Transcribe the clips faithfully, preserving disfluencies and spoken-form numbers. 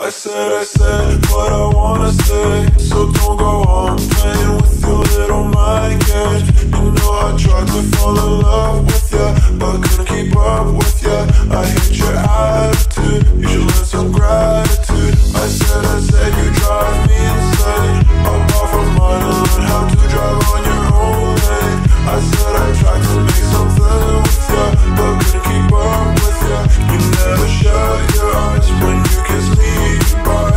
I said, I said what I wanna say, so don't go on playing with your little mind games. You know I tried to fall in love with ya, but couldn't keep up with ya. I hate your attitude, you should learn some gratitude. I said, I said you drive me insane. I'm off of mine and learn how to drive on your own lane. I said I tried to make something with ya, but couldn't keep up with ya. You never shut your eyes when you kiss me goodbye.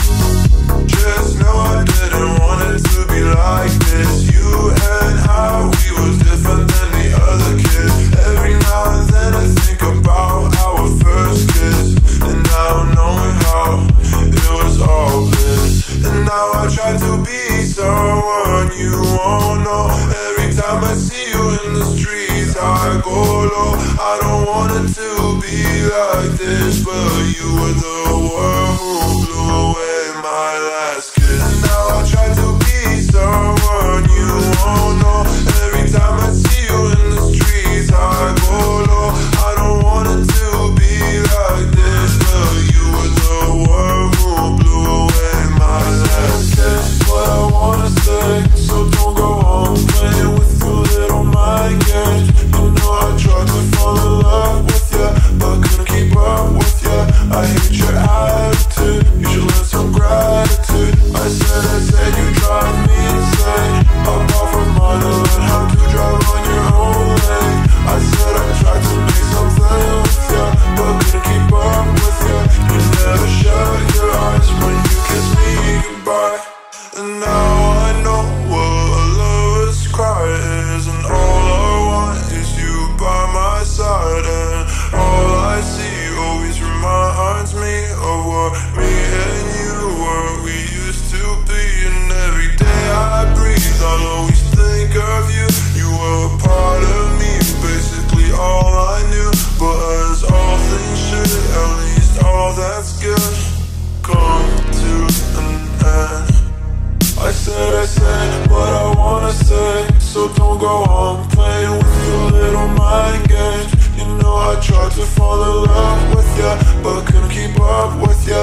Just know I didn't want it to be like this. You and I, we was different than the other kids. Every now and then I think about our first kiss, and now knowing how it was all bliss. And now I try to be someone you won't know. Every time I see you in the streets I go low. I don't want it to be like this, but you were the one who blew away my last kiss. And now I try to be someone you won't know. Every time I see you in the streets I go low. I don't want it to be like this, but you were the one who blew away my last kiss. What I wanna say, so don't go on playing with your little mind games. You know I tried to fall in love with ya, but couldn't keep up with ya. I hate your attitude, you should learn some gratitude. I said, I said you drive me insane. I'm off of mine and learn how to drive on your own lane. I said I tried to make something with ya, but couldn't keep up with ya. You never shut your eyes when you kiss me goodbye. And now I know what a lover's cry is, and all I want is you by my side. And all I see always reminds me of what me and you were, we used to be. And every day I breathe, I'll always think of you. You were a part of me, basically all I knew. But as all things should, at least all that's good come to an end. I said, I said what I wanna say, so don't go on playing with your little mind games. You know I tried to fall in love with ya, but couldn't keep up with ya.